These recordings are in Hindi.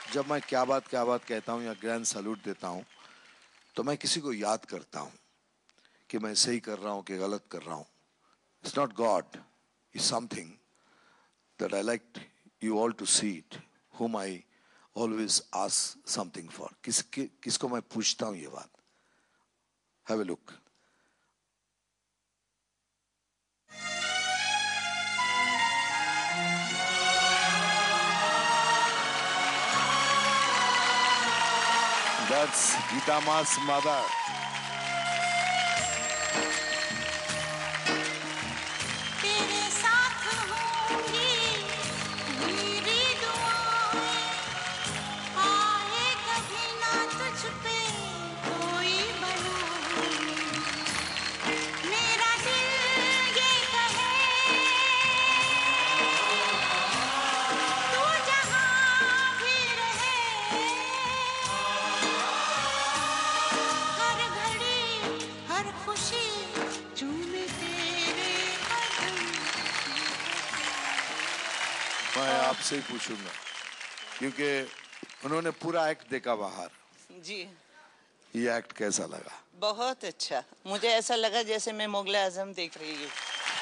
जब मैं क्या बात कहता हूँ या ग्रैंड सैल्यूट देता हूँ तो मैं किसी को याद करता हूँ कि मैं सही कर रहा हूँ कि गलत कर रहा हूँ. It's not God. It's something that I like you all to see it. Whom I always ask something for. किसको मैं पूछता हूँ ये बात. Have a look. That's Geeta Ma's mother. तेरे साथ होंगी मेरी दुआएं, आए कभी ना तुझ पे कोई बलाएं, मेरा दिल ये कहे तू जहाँ भी रहे, हर घड़ी हर खुशी चूमे तेरे कदम. मैं आपसे ही पूछूंगा क्योंकि उन्होंने पूरा एक्ट देखा बाहर. जी ये एक्ट कैसा लगा? बहुत अच्छा. मुझे ऐसा लगा जैसे मैं मुगल आजम देख रही हूँ.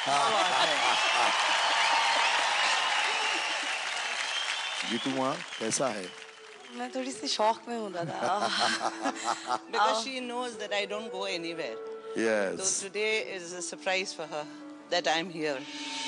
गीतू माँ कैसा है? मैं थोड़ी सी शौक में हूँ दादा. Because she knows that I don't go anywhere. So Yes. today is a surprise for her that I'm here.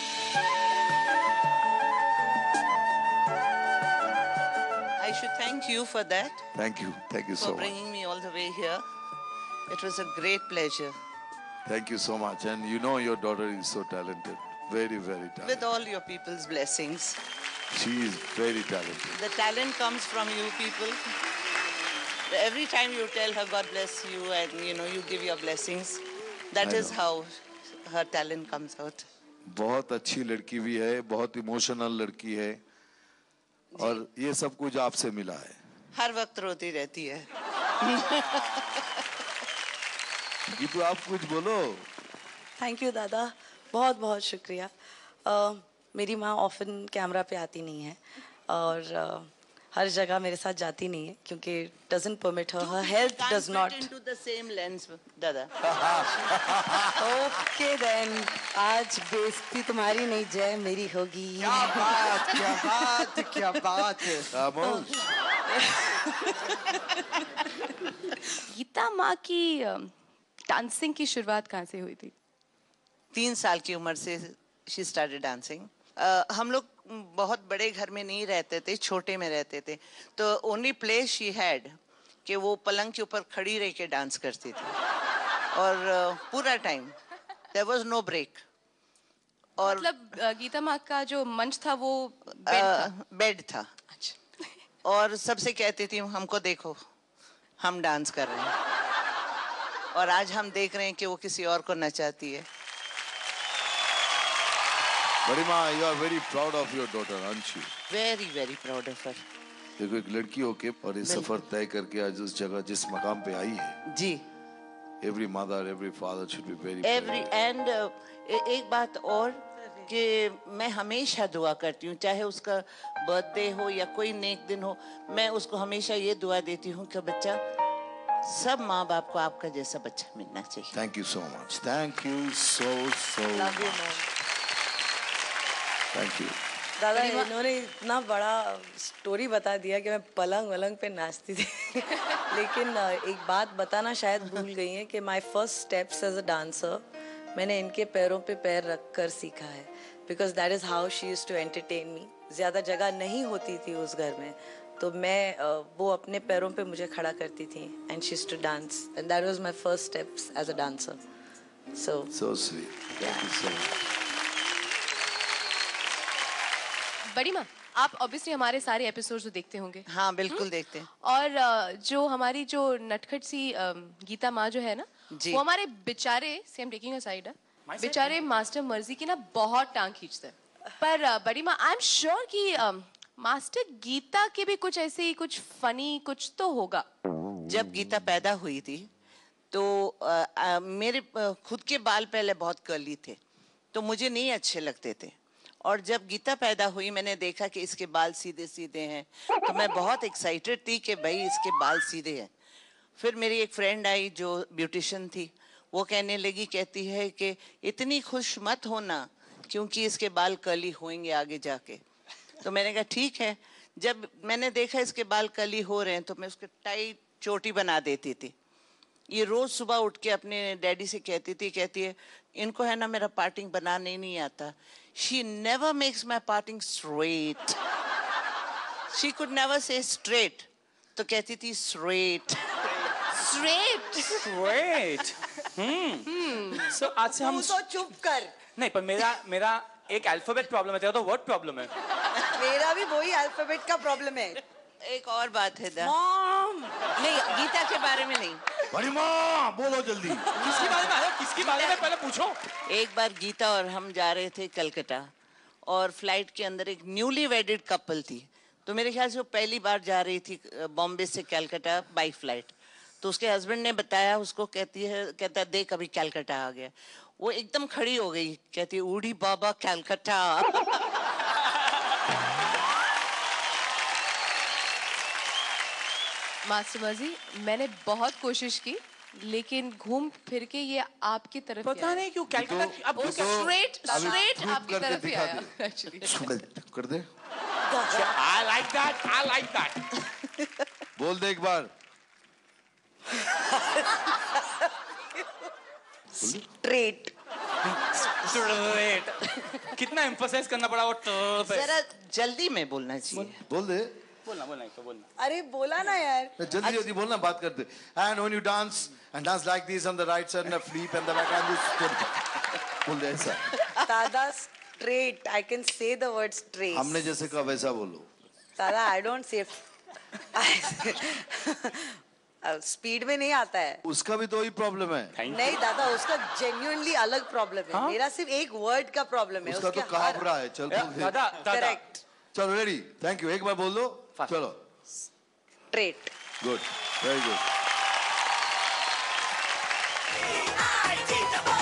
I should thank you for that, Thank you. Thank you for so much. bringing me all the way here. It was a great pleasure. Thank you so much. And you know your daughter is so talented. Very, very With talented. all your people's blessings. She is very talented. The talent comes from you people. Every time you tell her God bless you and you give your blessings, that I is know. how her talent comes out. बहुत अच्छी लड़की भी है, बहुत इमोशनल लड़की है और ये सब कुछ आपसे मिला है. हर वक्त रोती रहती है. गीतू आप कुछ बोलो. थैंक यू दादा. बहुत बहुत शुक्रिया. मेरी माँ ऑफन कैमरा पे आती नहीं है और हर जगह मेरे साथ जाती नहीं है क्योंकि doesn't permit her. Her health does not. Can't fit into the same lens, Dada. Okay then. आज बेइज्जती तुम्हारी नहीं जय मेरी होगी. क्या बात क्या बात क्या बात है. खामोश. गीता माँ की डांसिंग की शुरुआत कहाँ से हुई थी? 3 साल की उम्र से she started dancing. हम लोग बहुत बड़े घर में नहीं रहते थे, छोटे में रहते थे. तो only place she had कि वो पलंग के ऊपर खड़ी रह के डांस करती थी और पूरा time there was no break. और मतलब गीता माँ का जो मंच था वो बेड था. और सबसे कहती थी हमको देखो हम डांस कर रहे हैं और आज हम देख रहे हैं कि वो किसी और को नचाती है. बड़ी माँ, you are very proud of your daughter, aren't you? Very very proud of her. देखो एक लड़की होके और ये सफर तय करके आज उस जगह जिस मकाम पे आई है. जी. Every mother, every father should be very Every proud. and एक बात और कि मैं हमेशा दुआ करती हूँ चाहे उसका बर्थडे हो या कोई नेक दिन हो, मैं उसको हमेशा ये दुआ देती हूँ कि बच्चा सब माँ बाप को आपका जैसा बच्चा मिलना चाहिए. Thank you so much. Thank you so Love you, much. ma'am. Thank you. दादा इन्होंने इतना बड़ा स्टोरी बता दिया कि मैं पलंग वलंग पे नाचती थी. लेकिन एक बात बताना शायद भूल गई है कि my first steps as a dancer मैंने इनके पैरों पे पैर रख कर सीखा है. Because that is how she used to entertain me. ज़्यादा जगह नहीं होती थी उस घर में तो मैं वो अपने पैरों पे मुझे खड़ा करती थी and she used to dance and that was my first steps as a dancer. So sweet. Thank you so much. बड़ी माँ, आप ऑब्वियसली हमारे सारे एपिसोड्स तो देखते होंगे. हाँ बिल्कुल देखते हैं. और जो हमारी जो नटखट सी गीता माँ जो है ना, जी. वो हमारे बेचारे से हम टेकिंग अ साइड बेचारे मास्टर मर्जी की ना बहुत टांग खींचते हैं. पर बड़ी माँ, आई एम श्योर कि मास्टर गीता के भी कुछ ऐसे ही कुछ फनी कुछ तो होगा. जब गीता पैदा हुई थी तो मेरे खुद के बाल पहले बहुत कर्ली थे तो मुझे नहीं अच्छे लगते थे और जब गीता पैदा हुई मैंने देखा कि इसके बाल सीधे सीधे हैं, तो मैं बहुत एक्साइटेड थी कि भाई इसके बाल सीधे हैं। फिर मेरी एक फ्रेंड आई जो ब्यूटिशियन थी, वो कहने लगी, कहती है कि इतनी खुश मत होना क्योंकि इसके बाल कर्ली होंगे आगे जाके। तो मैंने कहा ठीक है। जब मैंने देखा इसके बाल कर्ली हो रहे हैं तो मैं उसके टाइट चोटी बना देती थी। ये रोज सुबह उठ के अपने डैडी से कहती है इनको है ना मेरा पार्टिंग बनाने नहीं आता। She never makes my parting straight, she could never say straight, तो कहती थी स्ट्रेट। स्ट्रेट सो आज से हम तू तो चुप कर। नहीं, पर मेरा एक अल्फाबेट प्रॉब्लम है, तेरा तो वर्ड प्रॉब्लम है। मेरा भी वही अल्फाबेट का प्रॉब्लम है। एक और बात है मॉम, नहीं, गीता के बारे में नहीं। बड़ी माँ बोलो जल्दी। किसके बारे में आया, किसके बारे में पहले पूछो। एक बार गीता और हम जा रहे थे कलकत्ता, और फ्लाइट के अंदर एक न्यूली वेडेड कपल थी। तो मेरे ख्याल से वो पहली बार जा रही थी बॉम्बे से कलकत्ता बाई फ्लाइट। तो उसके हस्बैंड ने बताया उसको, कहता देख अभी कलकत्ता आ गया। वो एकदम खड़ी हो गई, कहती उड़ी बाबा कलकत्ता। मास्टर मर्जी, मैंने बहुत कोशिश की लेकिन घूम फिर के ये आपकी तरफ ही पता आया। नहीं क्यों कलकत्ता अब स्ट्रेट अभी आपकी करके तरफ ही दिखा आया दे। एक्चुअली। कर दे, आई लाइक दैट। बोल दे एक बार। स्ट्रेट। कितना एम्फसाइज करना पड़ा वो पे। जरा जल्दी में बोलना चाहिए। बोल दे, बोलना। अरे बोला ना यार। जल्दी जल्दी बोलना, बात करते। And when you dance and dance like this on the right side and a flip and the back and this, बोल दे ऐसा। दादा straight, I can say the word straight. हमने जैसे कहा वैसा बोलो। दादा I don't say स्पीड में नहीं आता है। उसका भी तो वही प्रॉब्लम है। नहीं दादा, उसका जेन्युइनली अलग प्रॉब्लम है। मेरा सिर्फ एक वर्ड का प्रॉब्लम है। उसका तो काबरा है। चल बोल दे। दादा करेक्ट। चलो रेडी, थैंक यू। एक बार बोल दो, चलो। स्ट्रेट। Good, very good.